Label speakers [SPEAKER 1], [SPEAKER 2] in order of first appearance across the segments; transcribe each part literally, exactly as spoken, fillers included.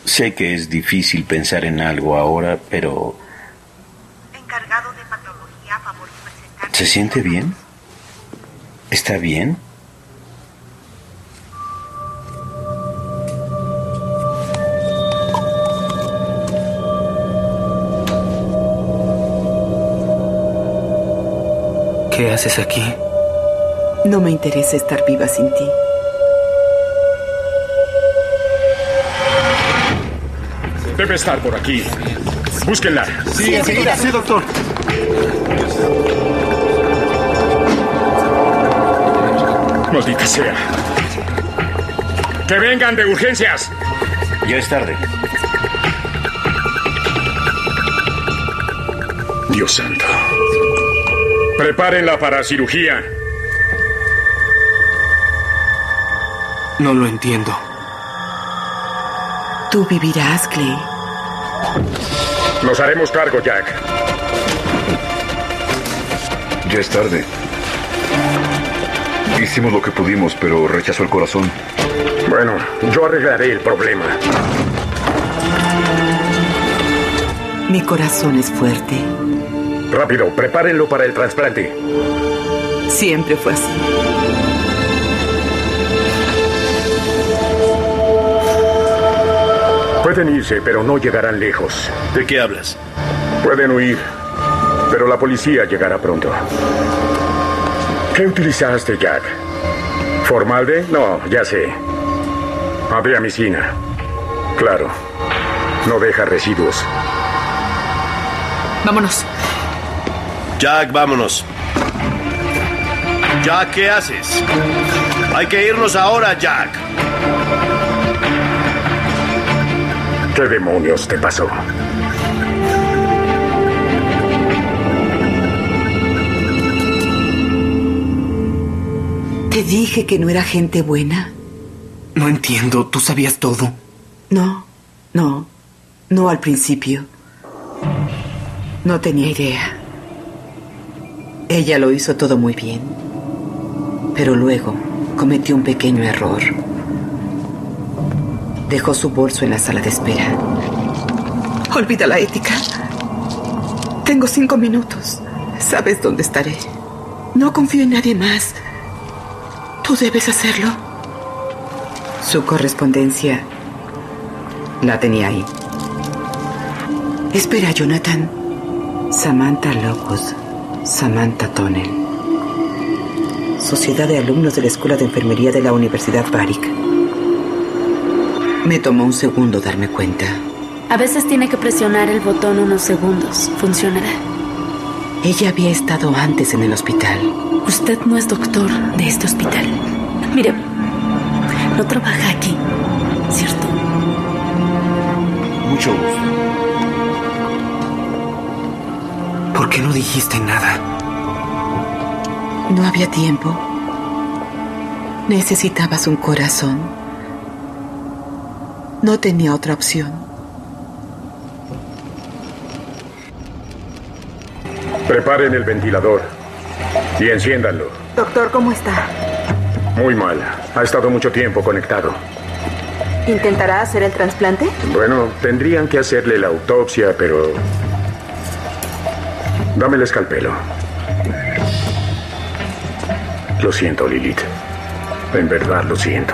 [SPEAKER 1] Sé que es difícil pensar en algo ahora, pero...
[SPEAKER 2] Encargado de patología, a favor de presentar...
[SPEAKER 1] ¿Se siente bien? ¿Está bien?
[SPEAKER 3] ¿Qué haces aquí?
[SPEAKER 4] No me interesa estar viva sin ti.
[SPEAKER 5] Debe estar por aquí. Búsquenla.
[SPEAKER 3] Sí, sí, enseguida. Sí, doctor.
[SPEAKER 5] Maldita sea. ¡Que vengan de urgencias!
[SPEAKER 1] Ya es tarde.
[SPEAKER 5] Dios santo. Prepárenla para cirugía.
[SPEAKER 3] No lo entiendo.
[SPEAKER 4] Tú vivirás, Clay.
[SPEAKER 5] Nos haremos cargo, Jack.
[SPEAKER 6] Ya es tarde. Hicimos lo que pudimos, pero rechazó el corazón.
[SPEAKER 5] Bueno, yo arreglaré el problema.
[SPEAKER 4] Mi corazón es fuerte.
[SPEAKER 5] Rápido, prepárenlo para el trasplante.
[SPEAKER 4] Siempre fue así.
[SPEAKER 5] Pueden irse, pero no llegarán lejos.
[SPEAKER 1] ¿De qué hablas?
[SPEAKER 5] Pueden huir, pero la policía llegará pronto. ¿Qué utilizaste, Jack? ¿Formalde? No, ya sé. Adriamicina. Claro. No deja residuos.
[SPEAKER 7] Vámonos.
[SPEAKER 1] Jack, vámonos. Jack, ¿qué haces? Hay que irnos ahora, Jack.
[SPEAKER 5] ¿Qué demonios te pasó?
[SPEAKER 4] Te dije que no era gente buena.
[SPEAKER 3] No entiendo. ¿Tú sabías todo?
[SPEAKER 4] No, no. No al principio. No tenía idea. Ella lo hizo todo muy bien. Pero luego cometió un pequeño error. Dejó su bolso en la sala de espera. Olvida la ética. Tengo cinco minutos. Sabes dónde estaré. No confío en nadie más. Tú debes hacerlo. Su correspondencia la tenía ahí. Espera, Jonathan. Samantha Locus, Samantha Tonnell. Sociedad de Alumnos de la Escuela de Enfermería de la Universidad Varick. Me tomó un segundo darme cuenta.
[SPEAKER 8] A veces tiene que presionar el botón unos segundos. Funcionará.
[SPEAKER 4] Ella había estado antes en el hospital.
[SPEAKER 8] Usted no es doctor de este hospital. Mire, no trabaja aquí, ¿cierto?
[SPEAKER 1] Mucho gusto.
[SPEAKER 3] ¿Por qué no dijiste nada?
[SPEAKER 4] No había tiempo. Necesitabas un corazón. No tenía otra opción.
[SPEAKER 5] Preparen el ventilador y enciéndanlo.
[SPEAKER 9] Doctor, ¿cómo está?
[SPEAKER 5] Muy mal. Ha estado mucho tiempo conectado.
[SPEAKER 9] ¿Intentará hacer el trasplante?
[SPEAKER 5] Bueno, tendrían que hacerle la autopsia, pero... Dame el escalpelo. Lo siento, Lilith. En verdad lo siento.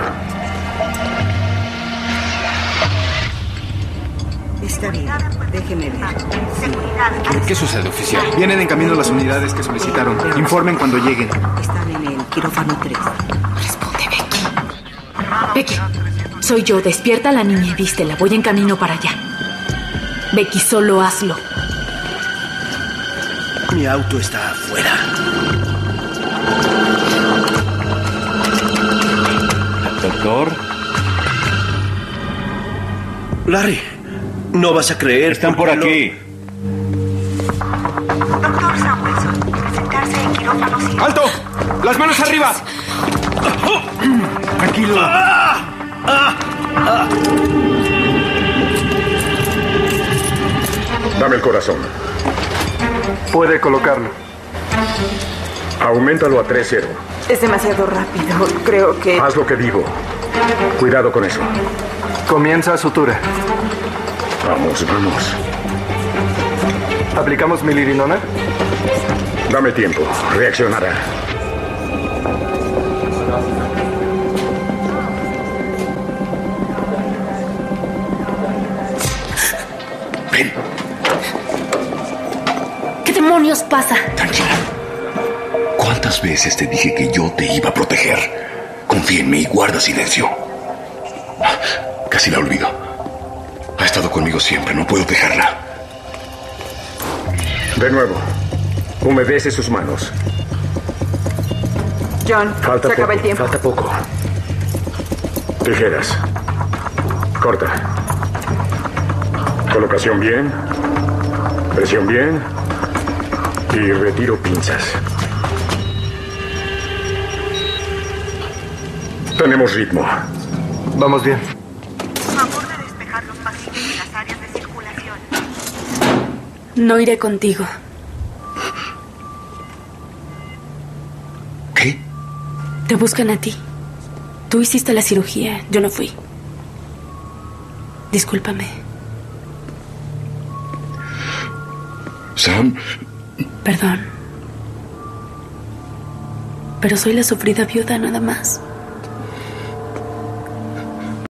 [SPEAKER 4] Está bien, déjeme ver.
[SPEAKER 3] ¿Qué sucede, oficial? Vienen en camino las unidades que solicitaron. Informen cuando lleguen.
[SPEAKER 4] Están en el quirófano tres.
[SPEAKER 8] Responde, Becky. Becky, soy yo. Despierta a la niña y vístela. Voy en camino para allá. Becky, solo hazlo.
[SPEAKER 1] Mi auto está afuera. Doctor. Larry, no vas a creer. Están por aquí.
[SPEAKER 2] Doctor Samuelson, presentarse en quirófano cinco.
[SPEAKER 3] ¡Alto! ¡Las manos arriba! Tranquilo.
[SPEAKER 1] ¡Ah! ¡Ah! ¡Ah!
[SPEAKER 5] Dame el corazón.
[SPEAKER 3] Puede colocarlo.
[SPEAKER 5] Auméntalo a tres cero.
[SPEAKER 9] Es demasiado rápido. Creo que...
[SPEAKER 5] Haz lo que digo. Cuidado con eso.
[SPEAKER 3] Comienza sutura.
[SPEAKER 5] Vamos, vamos.
[SPEAKER 3] ¿Aplicamos milirinona?
[SPEAKER 5] Dame tiempo. Reaccionará.
[SPEAKER 6] Ven.
[SPEAKER 8] ¿Qué demonios pasa?
[SPEAKER 6] Tranquila. ¿Cuántas veces te dije que yo te iba a proteger? Confía en mí y guarda silencio. Casi la olvido. Ha estado conmigo siempre, no puedo dejarla.
[SPEAKER 5] De nuevo. Humedece sus manos.
[SPEAKER 9] John,
[SPEAKER 5] Falta
[SPEAKER 9] se acaba
[SPEAKER 5] poco,
[SPEAKER 9] el tiempo.
[SPEAKER 5] falta poco. Tijeras. Corta. Colocación bien. Presión bien. Y retiro pinzas. Tenemos ritmo.
[SPEAKER 3] Vamos bien.
[SPEAKER 2] Favor de despejar los pasillos y las áreas de circulación.
[SPEAKER 8] No iré contigo.
[SPEAKER 6] ¿Qué?
[SPEAKER 8] Te buscan a ti. Tú hiciste la cirugía, yo no fui. Discúlpame.
[SPEAKER 6] Sam.
[SPEAKER 8] Perdón. Pero soy la sufrida viuda nada más.